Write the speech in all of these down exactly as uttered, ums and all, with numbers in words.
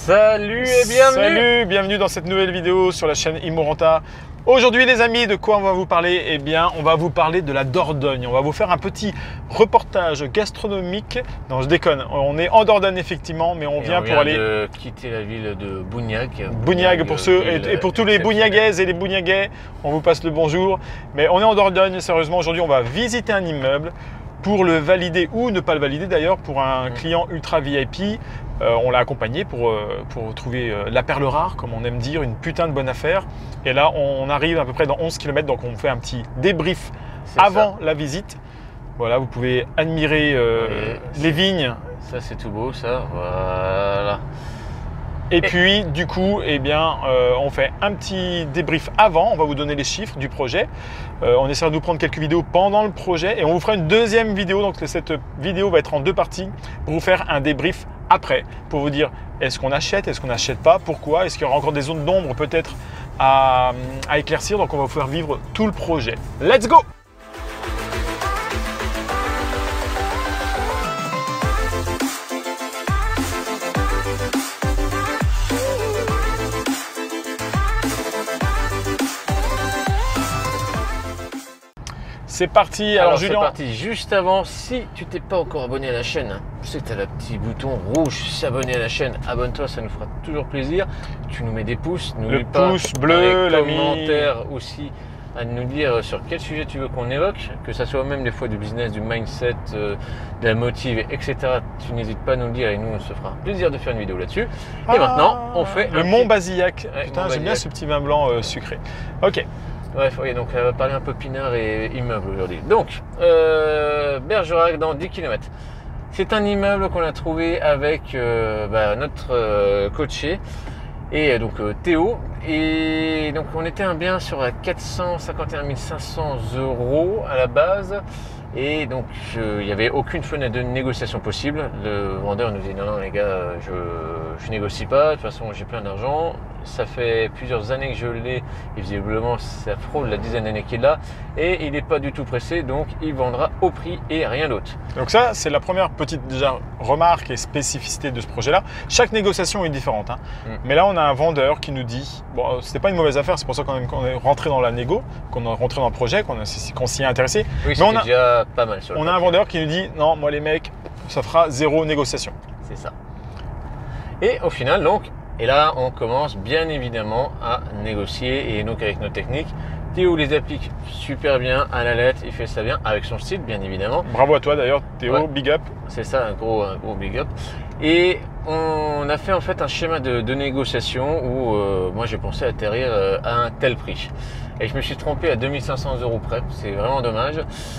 Salut et bienvenue. Salut, bienvenue dans cette nouvelle vidéo sur la chaîne Immorenta. Aujourd'hui les amis, de quoi on va vous parler? Eh bien, on va vous parler de la Dordogne. On va vous faire un petit reportage gastronomique. Non, je déconne. On est en Dordogne effectivement, mais on et vient on pour vient aller de quitter la ville de Bougnac. Bougnac pour ceux et, et pour tous les Bougnagaises et les Bougnagais. On vous passe le bonjour. Mais on est en Dordogne. Sérieusement, aujourd'hui, on va visiter un immeuble pour le valider ou ne pas le valider d'ailleurs pour un mmh. client ultra V I P. Euh, on l'a accompagné pour, euh, pour trouver euh, la perle rare, comme on aime dire, une putain de bonne affaire. Et là, on arrive à peu près dans onze kilomètres, donc on fait un petit débrief avant ça. La visite. Voilà, vous pouvez admirer euh, oui, les vignes. Ça, c'est tout beau, ça. Voilà. Et, et puis, du coup, eh bien, euh, on fait un petit débrief avant. On va vous donner les chiffres du projet. Euh, on essaiera de vous prendre quelques vidéos pendant le projet et on vous fera une deuxième vidéo. Donc, cette vidéo va être en deux parties pour vous faire un débrief après, pour vous dire est-ce qu'on achète, est-ce qu'on n'achète pas, pourquoi, est-ce qu'il y aura encore des zones d'ombre peut-être à, à éclaircir. Donc, on va vous faire vivre tout le projet. Let's go! C'est parti. Alors, Alors Julien, c'est parti. Juste avant, si tu t'es pas encore abonné à la chaîne, je sais que tu as le petit bouton rouge s'abonner à la chaîne. Abonne-toi, ça nous fera toujours plaisir. Tu nous mets des pouces, le pouce bleu, les l'ami. commentaires aussi à nous dire sur quel sujet tu veux qu'on évoque, que ça soit même des fois du business, du mindset, euh, de la motive, et cetera. Tu n'hésites pas à nous le dire et nous on se fera plaisir de faire une vidéo là-dessus. Ah, et maintenant, on fait le un Mont petit... Basillac. Ouais, Putain, Mont j'aime bien Basillac. ce petit vin blanc euh, sucré. Ok. Bref, oui, donc on va parler un peu pinard et immeuble aujourd'hui. Donc, euh, Bergerac dans dix kilomètres. C'est un immeuble qu'on a trouvé avec euh, bah, notre euh, coaché et donc euh, Théo. Et donc on était un bien sur quatre cent cinquante et un mille cinq cents euros à la base. Et donc il n'y avait aucune fenêtre de négociation possible. Le vendeur nous dit non, non les gars, je ne négocie pas, de toute façon j'ai plein d'argent. Ça fait plusieurs années que je l'ai et visiblement ça frôle la dizaine d'années qu'il l'a. Et il n'est pas du tout pressé, donc il vendra au prix et rien d'autre. Donc ça, c'est la première petite déjà remarque et spécificité de ce projet-là. Chaque négociation est différente. Hein. Mm. Mais là, on a un vendeur qui nous dit, bon, c'était pas une mauvaise affaire, c'est pour ça qu'on est rentré dans la négo, qu'on est rentré dans le projet, qu'on qu'on s'y est intéressé. Oui, mais on a déjà pas mal sur le On a un vendeur qui nous dit, non, moi les mecs, ça fera zéro négociation. C'est ça. Et au final, donc, et là, on commence bien évidemment à négocier et donc avec nos techniques. Théo les applique super bien à la lettre, il fait ça bien avec son style bien évidemment. Bravo à toi d'ailleurs Théo, ouais. Big up. C'est ça, un gros, un gros big up. Et on a fait en fait un schéma de, de négociation où euh, moi j'ai pensé atterrir euh, à un tel prix. Et je me suis trompé à deux mille cinq cents euros près, c'est vraiment dommage.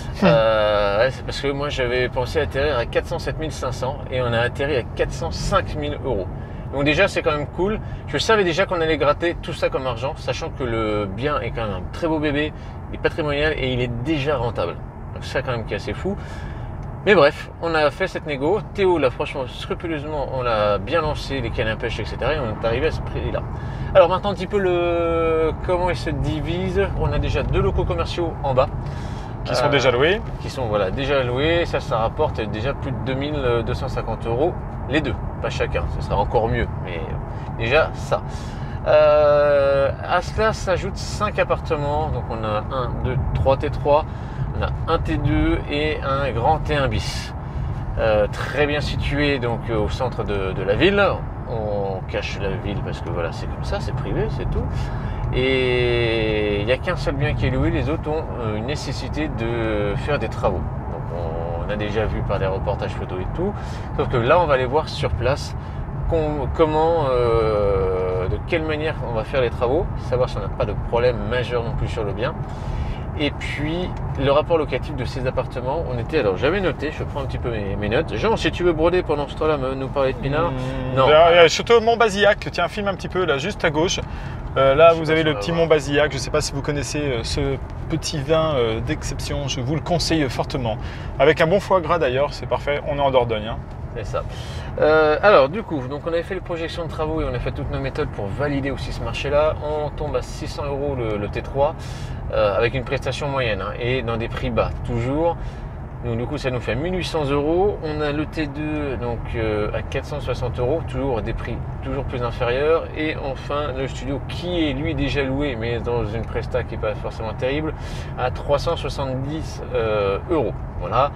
euh, ouais, c'est parce que moi j'avais pensé atterrir à quatre cent sept mille cinq cents et on a atterri à quatre cent cinq mille euros. Donc déjà c'est quand même cool. Je savais déjà qu'on allait gratter tout ça comme argent, sachant que le bien est quand même un très beau bébé, il est patrimonial et il est déjà rentable. Donc ça quand même qui est assez fou. Mais bref, on a fait cette négo. Théo là franchement scrupuleusement, on l'a bien lancé, les cannes à pêche, et cetera. Et on est arrivé à ce prix-là. Alors maintenant un petit peu le comment il se divise. On a déjà deux locaux commerciaux en bas. Qui sont euh, déjà loués. Qui sont voilà, déjà loués. Ça, ça rapporte déjà plus de deux mille deux cent cinquante euros. Les deux, pas chacun, ce sera encore mieux, mais déjà ça. Euh, à cela s'ajoutent cinq appartements, donc on a un, deux, trois T trois, on a un T deux et un grand T un bis. Euh, très bien situé donc au centre de, de la ville. On cache la ville parce que voilà, c'est comme ça, c'est privé, c'est tout. Et il n'y a qu'un seul bien qui est loué, les autres ont une nécessité de faire des travaux. Donc on, on a déjà vu par les reportages photos et tout, sauf que là on va aller voir sur place comment, euh, de quelle manière on va faire les travaux, savoir si on n'a pas de problème majeur non plus sur le bien. Et puis le rapport locatif de ces appartements, on était, alors j'avais noté, je prends un petit peu mes, mes notes. Jean, si tu veux broder pendant ce temps-là, nous parler de pinard. Mmh, non. Il y a surtout Mont Basillac, tiens, filme un petit peu là, juste à gauche. Euh, là, vous avez le petit Mont Basillac. Je ne sais pas si vous connaissez euh, ce petit vin euh, d'exception. Je vous le conseille fortement. Avec un bon foie gras d'ailleurs, c'est parfait. On est en Dordogne. Hein. C'est ça. Euh, alors, du coup, donc on avait fait les projections de travaux et on a fait toutes nos méthodes pour valider aussi ce marché-là. On tombe à six cents euros le, le T trois euh, avec une prestation moyenne hein, et dans des prix bas toujours. Donc du coup ça nous fait mille huit cents euros. On a le T deux donc euh, à quatre cent soixante euros, toujours des prix toujours plus inférieurs. Et enfin le studio qui est lui déjà loué mais dans une presta qui n'est pas forcément terrible à trois cent soixante-dix euh, euros. Voilà.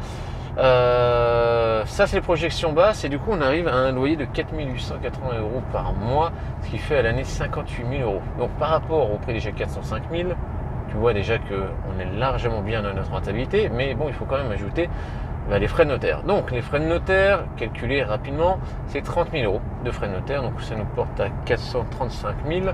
Euh, ça c'est les projections basses et du coup on arrive à un loyer de quatre mille huit cent quatre-vingts euros par mois, ce qui fait à l'année cinquante-huit mille euros. Donc par rapport au prix déjà quatre cent cinq mille, tu vois déjà qu'on est largement bien dans notre rentabilité, mais bon, il faut quand même ajouter bah, les frais de notaire. Donc les frais de notaire, calculés rapidement, c'est trente mille euros de frais de notaire, donc ça nous porte à quatre cent trente-cinq mille.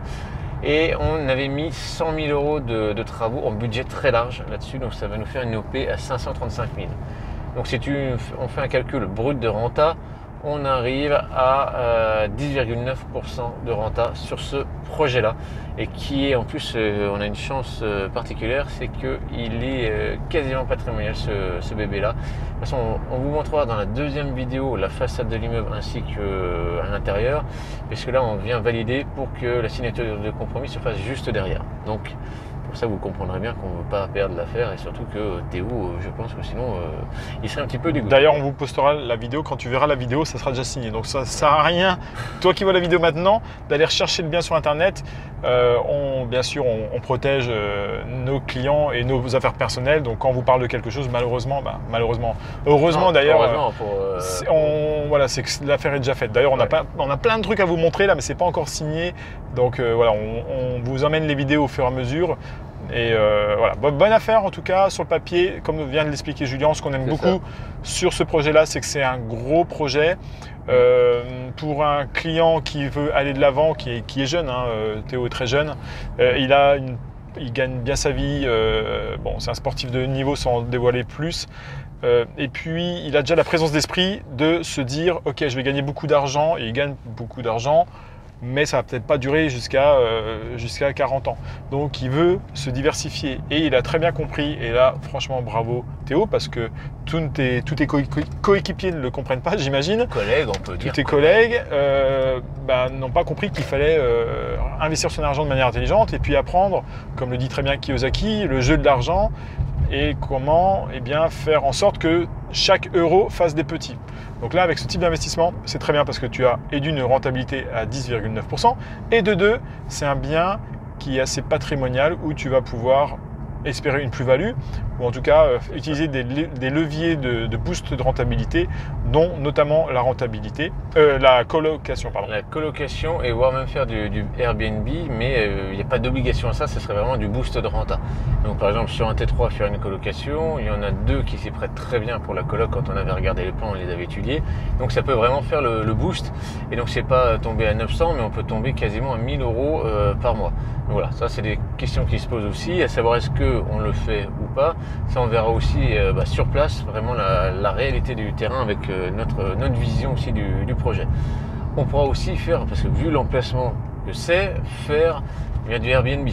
Et on avait mis cent mille euros de, de travaux en budget très large là-dessus, donc ça va nous faire une O P à cinq cent trente-cinq mille. Donc si tu, on fait un calcul brut de renta, on arrive à euh, dix virgule neuf pour cent de renta sur ce projet-là. Et qui est en plus, euh, on a une chance euh, particulière, c'est qu'il est euh, quasiment patrimonial ce, ce bébé-là. De toute façon, on, on vous montrera dans la deuxième vidéo la façade de l'immeuble ainsi qu'à euh, l'intérieur. Puisque là, on vient valider pour que la signature de compromis se fasse juste derrière. Donc, pour ça, vous comprendrez bien qu'on ne veut pas perdre l'affaire et surtout que Théo, je pense que sinon, euh, il serait un petit peu dégoûté. D'ailleurs, on vous postera la vidéo. Quand tu verras la vidéo, ça sera déjà signé. Donc, ça ne sert à rien, toi qui vois la vidéo maintenant, d'aller rechercher le bien sur Internet. Euh, on, bien sûr, on, on protège euh, nos clients et nos affaires personnelles. Donc, quand on vous parle de quelque chose, malheureusement, bah, malheureusement, heureusement d'ailleurs, euh, euh, voilà, c'est que l'affaire est déjà faite. D'ailleurs, on, ouais. on a plein de trucs à vous montrer là, mais c'est pas encore signé. Donc, euh, voilà, on, on vous emmène les vidéos au fur et à mesure. Et euh, voilà, bonne affaire en tout cas sur le papier, comme vient de l'expliquer Julien. Ce qu'on aime beaucoup ça. sur ce projet-là, c'est que c'est un gros projet euh, pour un client qui veut aller de l'avant, qui est, qui est jeune. Hein, Théo est très jeune. Euh, il a une, il gagne bien sa vie. Euh, bon, c'est un sportif de haut niveau sans dévoiler plus. Euh, et puis, il a déjà la présence d'esprit de se dire, ok, je vais gagner beaucoup d'argent, et il gagne beaucoup d'argent. Mais ça va peut-être pas durer jusqu'à euh, jusqu'à quarante ans. Donc il veut se diversifier et il a très bien compris. Et là, franchement, bravo Théo, parce que tous tes, tous tes coéquipiers ne le comprennent pas, j'imagine. Collègues, on peut dire. Tous tes collègues euh, bah, n'ont pas compris qu'il fallait euh, investir son argent de manière intelligente et puis apprendre, comme le dit très bien Kiyosaki, le jeu de l'argent et comment eh bien, faire en sorte que chaque euro fasse des petits. Donc là, avec ce type d'investissement, c'est très bien parce que tu as et d'une rentabilité à dix virgule neuf pour cent et de deux, c'est un bien qui est assez patrimonial où tu vas pouvoir espérer une plus-value ou en tout cas euh, utiliser des, des leviers de, de boost de rentabilité, dont notamment la rentabilité, euh, la colocation, pardon. La colocation et voire même faire du, du Airbnb, mais il euh, n'y a pas d'obligation à ça, ce serait vraiment du boost de renta. Donc par exemple sur un T trois, faire une colocation, il y en a deux qui s'y prêtent très bien pour la coloc. Quand on avait regardé les plans, on les avait étudiés. Donc ça peut vraiment faire le, le boost. Et donc c'est pas tomber à neuf cents, mais on peut tomber quasiment à mille euros euh, par mois. Donc voilà, ça c'est des questions qui se posent aussi, à savoir est-ce qu'on le fait ou pas. Ça on verra aussi euh, bah, sur place, vraiment la, la réalité du terrain avec euh, notre, notre vision aussi du, du projet. On pourra aussi faire, parce que vu l'emplacement que c'est, faire bien du Airbnb.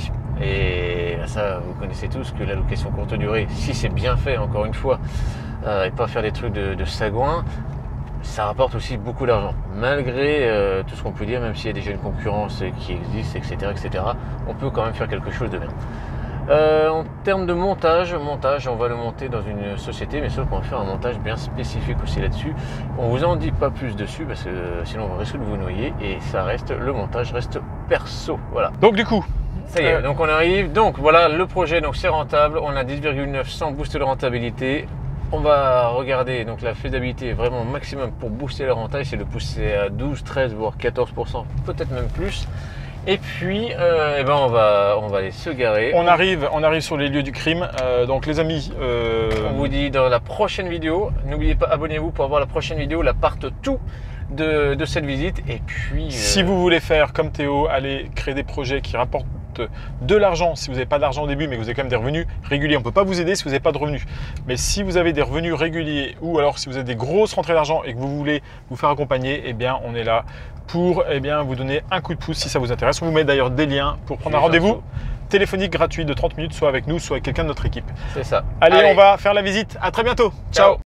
Et ça, vous connaissez tous que la location courte durée, si c'est bien fait, encore une fois, euh, et pas faire des trucs de, de sagouin, ça rapporte aussi beaucoup d'argent. Malgré euh, tout ce qu'on peut dire, même s'il y a déjà une concurrence qui existe, et cetera, et cetera, on peut quand même faire quelque chose de bien. Euh, en termes de montage, montage, on va le monter dans une société, mais sauf qu'on va faire un montage bien spécifique aussi là-dessus. On vous en dit pas plus dessus parce que sinon on risque de vous noyer et ça reste, le montage reste perso. Voilà. Donc du coup, ça y est, euh... donc on arrive. Donc voilà, le projet, donc c'est rentable. On a dix virgule neuf sans boost de rentabilité. On va regarder donc la faisabilité vraiment maximum pour booster la rentabilité, c'est de pousser à douze, treize voire quatorze pour cent, peut-être même plus. Et puis, euh, eh ben on va, on va aller se garer. On arrive, on arrive sur les lieux du crime. Euh, donc les amis, euh... on vous dit dans la prochaine vidéo. N'oubliez pas, abonnez-vous pour avoir la prochaine vidéo, la part tout de, de cette visite. Et puis, euh... si vous voulez faire comme Théo, allez créer des projets qui rapportent de l'argent. Si vous n'avez pas d'argent au début, mais que vous avez quand même des revenus réguliers, on ne peut pas vous aider si vous n'avez pas de revenus. Mais si vous avez des revenus réguliers ou alors si vous avez des grosses rentrées d'argent et que vous voulez vous faire accompagner, eh bien on est là pour eh bien, vous donner un coup de pouce si ça vous intéresse. On vous met d'ailleurs des liens pour prendre un rendez-vous téléphonique gratuit de trente minutes, soit avec nous, soit avec quelqu'un de notre équipe. C'est ça. Allez, Allez, on va faire la visite. À très bientôt. Ciao. Ciao.